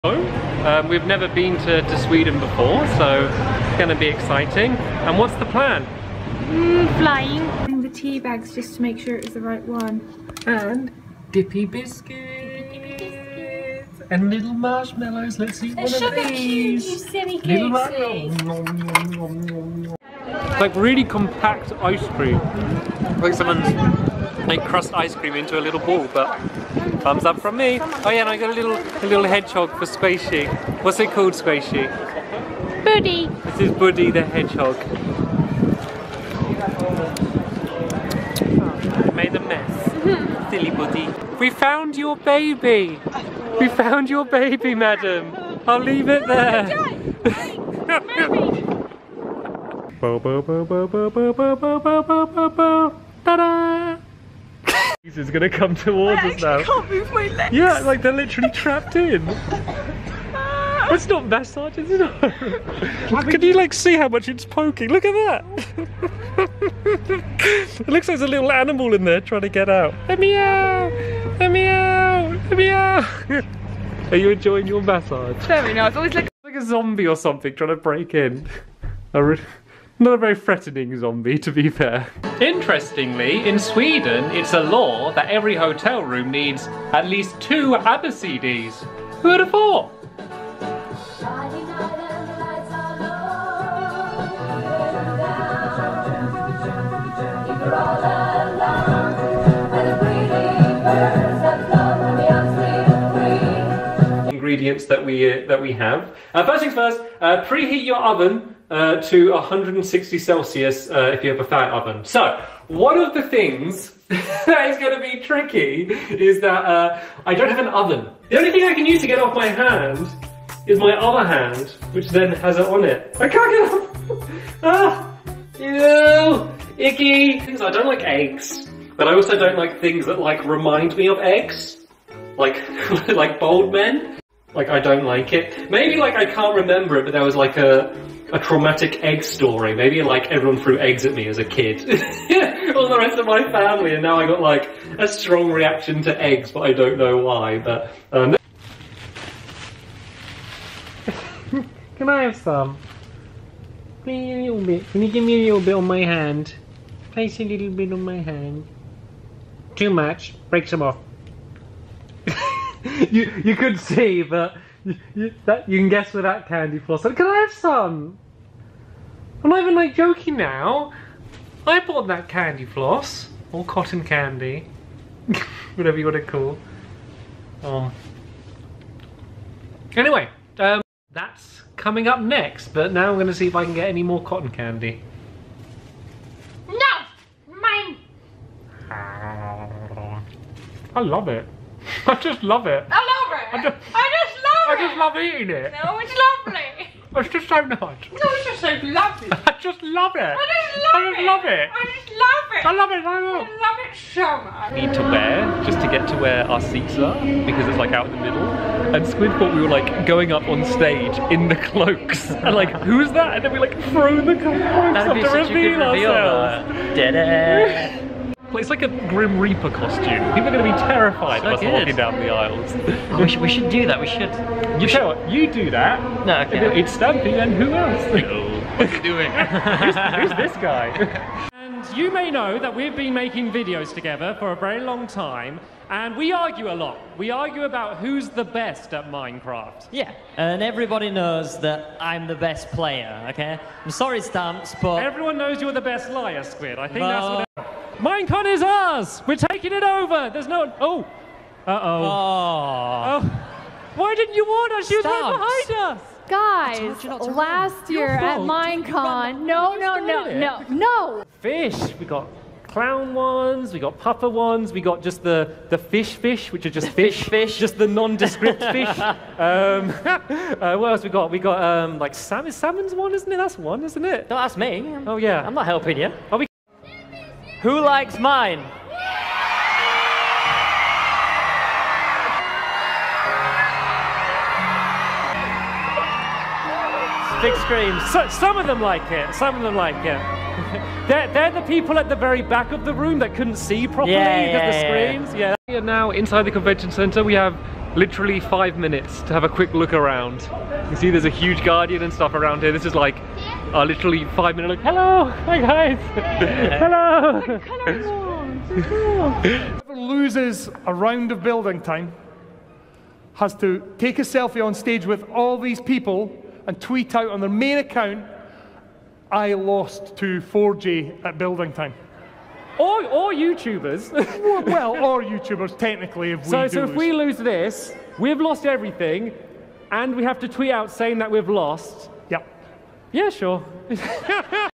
We've never been to Sweden before, so it's going to be exciting. And what's the plan? Flying. The tea bags just to make sure it was the right one. And dippy biscuits and little marshmallows. Let's eat one of these. You silly Little marshmallows. It's like really compact ice cream. Like someone's like crushed ice cream into a little ball, but thumbs up from me. Oh yeah, and I got a little hedgehog for Squishy. What's it called, Squishy? Buddy. This is Buddy the hedgehog. Oh, made a mess. Silly Buddy. We found your baby. We found your baby, madam. I'll leave it there. Ta-da! He's gonna come towards us now. I can't move my legs. Yeah, like they're literally trapped in. It's not massage, it's not. Can you like see how much it's poking? Look at that. It looks like there's a little animal in there trying to get out. Meow, meow, meow. Are you enjoying your massage? Very nice. Always like a zombie or something trying to break in. Not a very threatening zombie, to be fair. Interestingly, in Sweden, it's a law that every hotel room needs at least 2 ABBA CDs. Who would have thought? Ingredients that we have. First things first, preheat your oven to 160 Celsius if you have a fat oven. So, one of the things that is going to be tricky is that I don't have an oven. The only thing I can use to get off my hand is my other hand, which then has it on it. I can't get off. Ah, ew, icky. Things I don't like eggs, but I also don't like things that like remind me of eggs, like like bald men. Like I don't like it. Maybe like I can't remember it, but there was like a traumatic egg story. Maybe like everyone threw eggs at me as a kid. All the rest of my family, and now I got like a strong reaction to eggs, but I don't know why. But can I have some? Please, a little bit. Can you give me a little bit on my hand? Place a little bit on my hand. Too much. Break some off. You could see, but you can guess with that candy floss. Can I have some? I'm not even like joking now. I bought that candy floss, or cotton candy, whatever you want to call. Anyway, that's coming up next. But now I'm going to see if I can get any more cotton candy. no, mine. I love it. I just love it. I love it. I just love eating it. No, it's lovely. It's just so nice. No, it's just so lovely. I just love it. I just love it. I love it. I just love it. I love it. I love it so much. Need to wear just to get to where our seats are because it's like out in the middle. And Squid thought we were like going up on stage in the cloaks. And like, who's that? And then we like throw the cloaks up to reveal ourselves. It's like a Grim Reaper costume. People are going to be terrified of us walking down the aisles. We should do that, we should. You know what? You do that. No, okay. If it's Stampy, then who else? What's he doing? who's this guy? And you may know that we've been making videos together for a very long time, and we argue a lot. We argue about who's the best at Minecraft. Yeah, and everybody knows that I'm the best player, okay? I'm sorry, Stamps, but... Everyone knows you're the best liar, Squid. I think that's what... Minecon is ours! We're taking it over! There's no... Oh! Uh-oh. Oh. Why didn't you warn us? She was right behind us! Guys, last year at Minecon... No. Fish! We got clown ones, we got puffer ones, we got just the fish, which are just fish. Just the nondescript fish. What else we got? We got, like, salmon's one, isn't it? That's one, isn't it? Don't ask me. Oh, yeah. I'm not helping you. Who likes mine? Big screams. So, some of them like it. Some of them like it. they're the people at the very back of the room that couldn't see properly because the screams. Yeah. We are now inside the convention center. We have literally 5 minutes to have a quick look around. You can see there's a huge Guardian and stuff around here. This is like literally 5 minute look. Hello, hi guys. Hello. Whoever loses a round of building time has to take a selfie on stage with all these people and tweet out on their main account, I lost to 4J at building time. Or YouTubers. Well, or YouTubers, technically, if we do So if we lose this, we've lost everything, and we have to tweet out saying that we've lost. Yep. Yeah, sure.